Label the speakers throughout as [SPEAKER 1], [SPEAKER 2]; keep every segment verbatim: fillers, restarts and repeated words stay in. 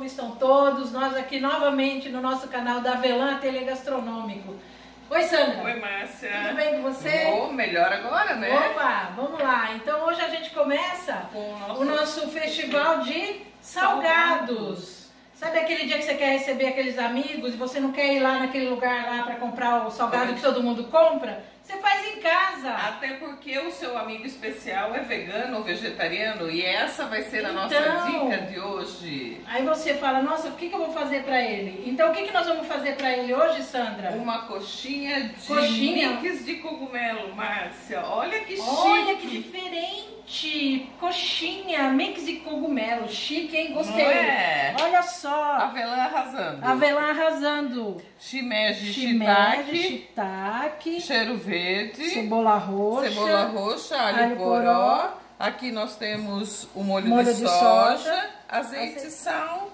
[SPEAKER 1] Como estão todos? Nós aqui novamente no nosso canal da Avelã Ateliê Gastronômico. Oi, Sandra.
[SPEAKER 2] Oi, Márcia.
[SPEAKER 1] Tudo bem com você?
[SPEAKER 2] Oh, melhor agora, né?
[SPEAKER 1] Opa, vamos lá. Então hoje a gente começa
[SPEAKER 2] com o nosso,
[SPEAKER 1] o nosso festival de salgados. salgados. Sabe aquele dia que você quer receber aqueles amigos e você não quer ir lá naquele lugar lá para comprar o salgado que todo mundo compra? Você faz em casa.
[SPEAKER 2] Até porque o seu amigo especial é vegano ou vegetariano e essa vai ser a
[SPEAKER 1] então,
[SPEAKER 2] nossa dica de hoje.
[SPEAKER 1] Aí você fala, nossa, o que, que eu vou fazer para ele? Então o que, que nós vamos fazer para ele hoje, Sandra?
[SPEAKER 2] Uma coxinha de
[SPEAKER 1] coxinha.
[SPEAKER 2] mix de cogumelo, Márcia. Olha que chique.
[SPEAKER 1] Olha que diferente. Coxinha, mix de cogumelo. Chique, hein? Gostei.
[SPEAKER 2] Não é?
[SPEAKER 1] Olha só.
[SPEAKER 2] Avelã arrasando.
[SPEAKER 1] Avelã arrasando.
[SPEAKER 2] Shimeji,
[SPEAKER 1] Shimeji,
[SPEAKER 2] shiitake,
[SPEAKER 1] shiitake,
[SPEAKER 2] cheiro verde,
[SPEAKER 1] cebola roxa,
[SPEAKER 2] cebola roxa, alho,
[SPEAKER 1] alho
[SPEAKER 2] poró.
[SPEAKER 1] poró.
[SPEAKER 2] Aqui nós temos o molho,
[SPEAKER 1] molho
[SPEAKER 2] de,
[SPEAKER 1] de
[SPEAKER 2] soja,
[SPEAKER 1] soja,
[SPEAKER 2] azeite,
[SPEAKER 1] azeite.
[SPEAKER 2] sal.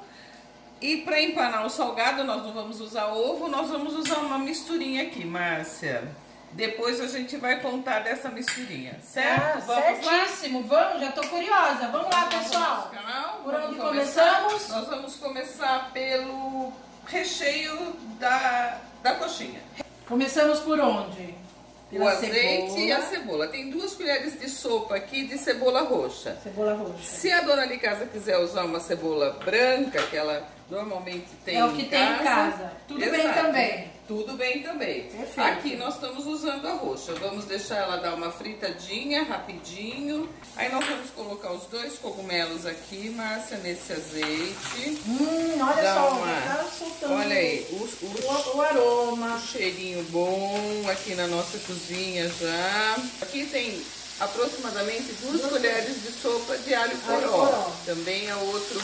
[SPEAKER 2] E para empanar o salgado nós não vamos usar ovo, nós vamos usar uma misturinha aqui, Márcia. Depois a gente vai contar dessa misturinha, certo?
[SPEAKER 1] Ah,
[SPEAKER 2] vamos
[SPEAKER 1] certíssimo,
[SPEAKER 2] lá?
[SPEAKER 1] vamos, já tô curiosa. Vamos lá, pessoal.
[SPEAKER 2] Canal.
[SPEAKER 1] Por
[SPEAKER 2] vamos
[SPEAKER 1] onde
[SPEAKER 2] começar?
[SPEAKER 1] começamos?
[SPEAKER 2] Nós vamos começar pelo recheio da, da coxinha.
[SPEAKER 1] Começamos por onde? Pela
[SPEAKER 2] o azeite
[SPEAKER 1] cebola.
[SPEAKER 2] e a cebola. Tem duas colheres de sopa aqui de cebola roxa.
[SPEAKER 1] Cebola roxa.
[SPEAKER 2] Se a dona de casa quiser usar uma cebola branca, que ela normalmente tem
[SPEAKER 1] É o que
[SPEAKER 2] em
[SPEAKER 1] tem
[SPEAKER 2] casa,
[SPEAKER 1] em casa. Tudo
[SPEAKER 2] exato,
[SPEAKER 1] bem também.
[SPEAKER 2] Tudo bem também.
[SPEAKER 1] Perfeito.
[SPEAKER 2] Aqui nós estamos usando a roxa. Vamos deixar ela dar uma fritadinha, rapidinho. Aí nós vamos colocar os dois cogumelos aqui, Márcia, nesse azeite.
[SPEAKER 1] Hum, olha
[SPEAKER 2] Dá
[SPEAKER 1] só,
[SPEAKER 2] uma...
[SPEAKER 1] já tá soltando
[SPEAKER 2] olha aí, o, o,
[SPEAKER 1] o, o aroma.
[SPEAKER 2] um cheirinho bom aqui na nossa cozinha já. Aqui tem aproximadamente duas, duas colheres de sopa de alho poró. poró. Também é outro,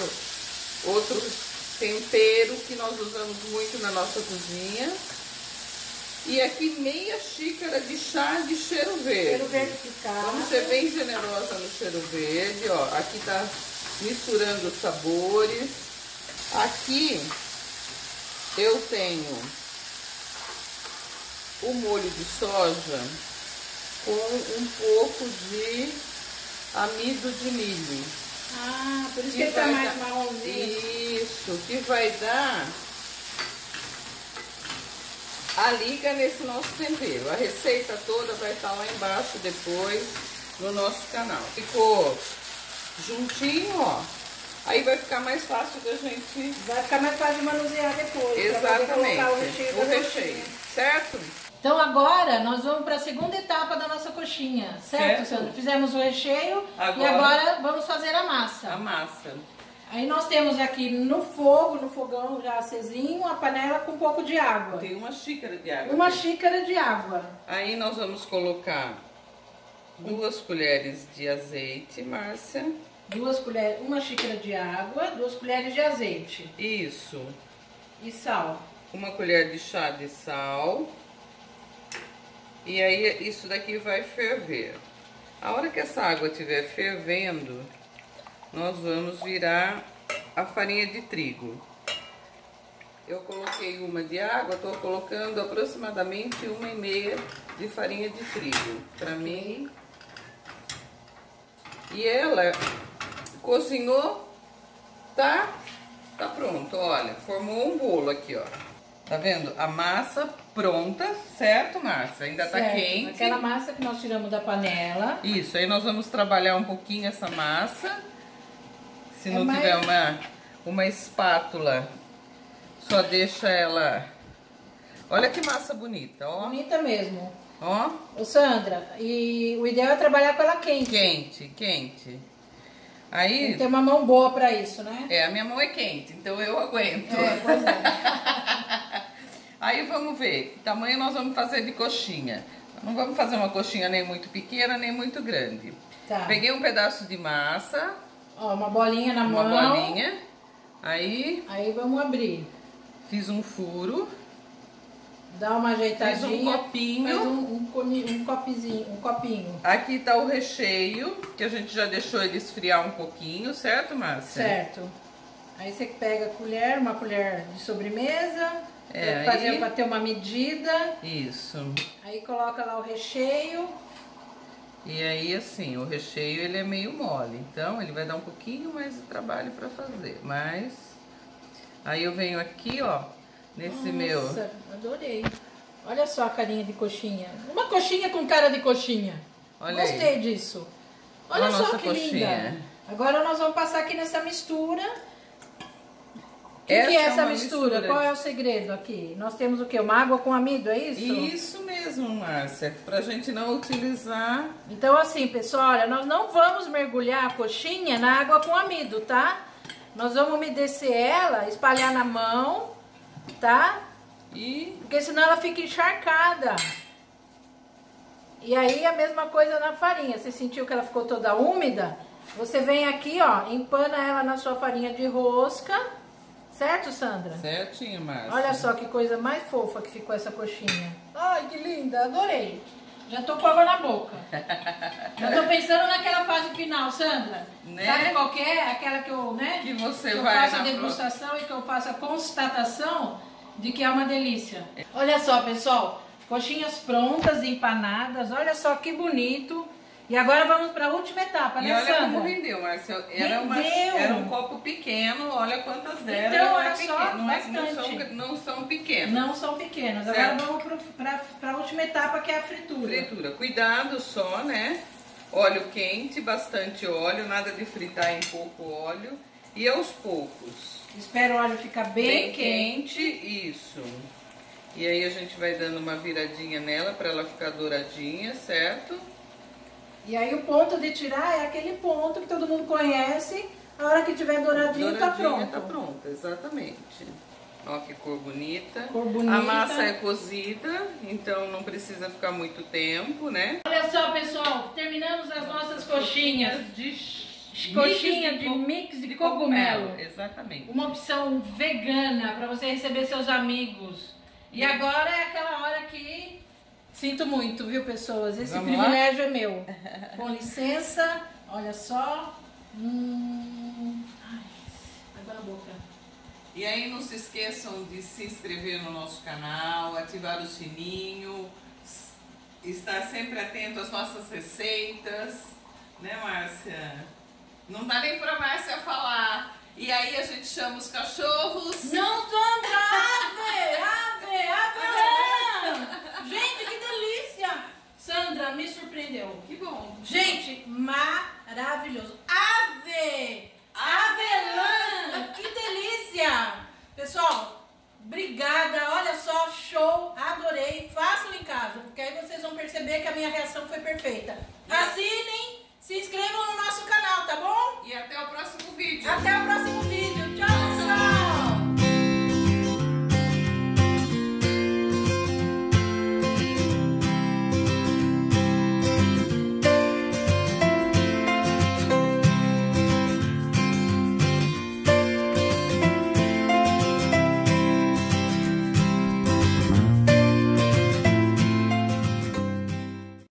[SPEAKER 2] outro tempero que nós usamos muito na nossa cozinha. E aqui meia xícara de chá de cheiro verde.
[SPEAKER 1] Cheiro verde picado.
[SPEAKER 2] Vamos ser bem generosa no cheiro verde, ó. Aqui tá misturando os sabores. Aqui eu tenho o molho de soja com um pouco de amido de milho.
[SPEAKER 1] Ah, por isso que,
[SPEAKER 2] que
[SPEAKER 1] ele tá mais
[SPEAKER 2] dar...
[SPEAKER 1] marronzinho.
[SPEAKER 2] Isso, que vai dar a liga nesse nosso tempero. A receita toda vai estar lá embaixo depois no nosso canal. Ficou juntinho, ó. Aí vai ficar mais fácil da gente...
[SPEAKER 1] Vai ficar mais fácil de manusear depois.
[SPEAKER 2] Exatamente.
[SPEAKER 1] O recheio,
[SPEAKER 2] o recheio, certo?
[SPEAKER 1] Então agora nós vamos para a segunda etapa da nossa coxinha, certo,
[SPEAKER 2] certo. Sandra?
[SPEAKER 1] Fizemos o recheio
[SPEAKER 2] agora,
[SPEAKER 1] e agora vamos fazer a massa.
[SPEAKER 2] A massa.
[SPEAKER 1] Aí nós temos aqui no fogo, no fogão já acesinho, a panela com um pouco de água.
[SPEAKER 2] Tem uma xícara de água.
[SPEAKER 1] Uma
[SPEAKER 2] aqui.
[SPEAKER 1] xícara de água.
[SPEAKER 2] Aí nós vamos colocar duas colheres de azeite, Márcia.
[SPEAKER 1] Duas colheres, uma xícara de água, duas colheres de azeite.
[SPEAKER 2] Isso.
[SPEAKER 1] E sal.
[SPEAKER 2] Uma colher de chá de sal. E aí isso daqui vai ferver. A hora que essa água estiver fervendo, nós vamos virar a farinha de trigo. Eu coloquei uma de água, estou colocando aproximadamente uma e meia de farinha de trigo para mim. E ela cozinhou, tá, tá pronto, olha, formou um bolo aqui, ó. Tá vendo? A massa pronta, certo, Márcia? Ainda tá
[SPEAKER 1] certo.
[SPEAKER 2] quente.
[SPEAKER 1] Aquela massa que nós tiramos da panela.
[SPEAKER 2] Isso, aí nós vamos trabalhar um pouquinho essa massa. Se
[SPEAKER 1] é
[SPEAKER 2] não
[SPEAKER 1] mais...
[SPEAKER 2] tiver uma, uma espátula, só deixa ela... Olha que massa bonita, ó.
[SPEAKER 1] Bonita mesmo.
[SPEAKER 2] Ó.
[SPEAKER 1] Ô Sandra, e o ideal é trabalhar com ela quente.
[SPEAKER 2] Quente, quente. Aí...
[SPEAKER 1] Tem que ter uma mão boa pra isso, né?
[SPEAKER 2] É, a minha mão é quente, então eu aguento.
[SPEAKER 1] É, pois é.
[SPEAKER 2] Aí vamos ver que tamanho nós vamos fazer de coxinha. Não vamos fazer uma coxinha nem muito pequena, nem muito grande.
[SPEAKER 1] Tá.
[SPEAKER 2] Peguei um pedaço de massa.
[SPEAKER 1] Ó, uma bolinha na
[SPEAKER 2] uma
[SPEAKER 1] mão.
[SPEAKER 2] Uma bolinha. Aí...
[SPEAKER 1] Aí vamos abrir.
[SPEAKER 2] Fiz um furo.
[SPEAKER 1] Dá uma ajeitadinha.
[SPEAKER 2] Fiz um copinho.
[SPEAKER 1] Um, um, um, copizinho, um copinho.
[SPEAKER 2] Aqui tá o recheio, que a gente já deixou ele esfriar um pouquinho, certo, Márcia?
[SPEAKER 1] Certo. Aí você pega a colher, uma colher de sobremesa.
[SPEAKER 2] É,
[SPEAKER 1] pra fazer
[SPEAKER 2] aí...
[SPEAKER 1] pra ter uma medida.
[SPEAKER 2] Isso.
[SPEAKER 1] Aí coloca lá o recheio.
[SPEAKER 2] E aí, assim, o recheio ele é meio mole, então ele vai dar um pouquinho mais de trabalho para fazer, mas Aí eu venho aqui, ó, nesse
[SPEAKER 1] Nossa,
[SPEAKER 2] meu...
[SPEAKER 1] Nossa, adorei. Olha só a carinha de coxinha. Uma coxinha com cara de coxinha.
[SPEAKER 2] Olha
[SPEAKER 1] Gostei
[SPEAKER 2] aí.
[SPEAKER 1] disso. Olha
[SPEAKER 2] Olha a
[SPEAKER 1] só
[SPEAKER 2] nossa
[SPEAKER 1] que
[SPEAKER 2] coxinha.
[SPEAKER 1] linda. Agora nós vamos passar aqui nessa mistura. O que,
[SPEAKER 2] Essa
[SPEAKER 1] que é
[SPEAKER 2] é
[SPEAKER 1] essa
[SPEAKER 2] uma
[SPEAKER 1] mistura?
[SPEAKER 2] mistura.
[SPEAKER 1] Qual é o segredo aqui? Nós temos o quê? Uma água com amido, é isso?
[SPEAKER 2] Isso mesmo, Márcia. Pra gente não utilizar...
[SPEAKER 1] Então assim, pessoal, olha, nós não vamos mergulhar a coxinha na água com amido, tá? Nós vamos umedecer ela, espalhar na mão, tá?
[SPEAKER 2] E...
[SPEAKER 1] Porque senão ela fica encharcada. E aí a mesma coisa na farinha. Você sentiu que ela ficou toda úmida? Você vem aqui, ó, empana ela na sua farinha de rosca. Certo, Sandra?
[SPEAKER 2] Certinho, Márcia.
[SPEAKER 1] Olha só que coisa mais fofa que ficou essa coxinha. Ai, que linda, adorei. Já tô com água na boca. Já tô pensando naquela fase final, Sandra.
[SPEAKER 2] Né?
[SPEAKER 1] Sabe qual que é? Aquela que eu, né?
[SPEAKER 2] Que você
[SPEAKER 1] que eu
[SPEAKER 2] vai
[SPEAKER 1] faço a
[SPEAKER 2] na
[SPEAKER 1] degustação e que eu faço a constatação de que é uma delícia. Olha só, pessoal. Coxinhas prontas, empanadas. Olha só que bonito. E agora vamos para a última etapa,
[SPEAKER 2] E
[SPEAKER 1] né,
[SPEAKER 2] olha
[SPEAKER 1] Sandra?
[SPEAKER 2] como rendeu, Márcia. Era, uma,
[SPEAKER 1] Rendeu.
[SPEAKER 2] era um copo pequeno, olha quantas deram.
[SPEAKER 1] Então,
[SPEAKER 2] não, é
[SPEAKER 1] olha só,
[SPEAKER 2] pequeno, não, é- não,
[SPEAKER 1] bastante.
[SPEAKER 2] são, não são pequenos.
[SPEAKER 1] Não são pequenas.
[SPEAKER 2] Certo.
[SPEAKER 1] Agora vamos para a última etapa, que é a fritura.
[SPEAKER 2] Fritura. Cuidado só, né? Óleo quente, bastante óleo, nada de fritar em pouco óleo. E aos poucos.
[SPEAKER 1] Espera o óleo ficar bem,
[SPEAKER 2] Bem quente, isso. E aí a gente vai dando uma viradinha nela para ela ficar douradinha, certo?
[SPEAKER 1] E aí o ponto de tirar é aquele ponto que todo mundo conhece. A hora que tiver douradinho,
[SPEAKER 2] Douradinha,
[SPEAKER 1] tá pronto.
[SPEAKER 2] tá pronta, exatamente. Ó que cor bonita.
[SPEAKER 1] Cor bonita.
[SPEAKER 2] A massa é cozida, então não precisa ficar muito tempo, né?
[SPEAKER 1] Olha só, pessoal, terminamos as nossas coxinhas.
[SPEAKER 2] de
[SPEAKER 1] Coxinha de mix de cogumelo.
[SPEAKER 2] Exatamente.
[SPEAKER 1] Uma opção vegana para você receber seus amigos. E agora é aquela hora que... Sinto muito, viu, pessoas? Esse
[SPEAKER 2] Vamos
[SPEAKER 1] privilégio é meu. Com licença, olha só. Hum... Ai, água na boca.
[SPEAKER 2] E aí não se esqueçam de se inscrever no nosso canal, ativar o sininho, estar sempre atento às nossas receitas, né, Márcia? Não dá nem pra Márcia falar. E aí a gente chama os cachorros.
[SPEAKER 1] Não, Sandra! Ave! Ave! Ave! Gente, que delícia! Sandra, me surpreendeu.
[SPEAKER 2] Que bom.
[SPEAKER 1] Gente, maravilhoso. Ave! Avelã! Que delícia! Pessoal, obrigada. Olha só, show. Adorei. Façam em casa, porque aí vocês vão perceber que a minha reação foi perfeita.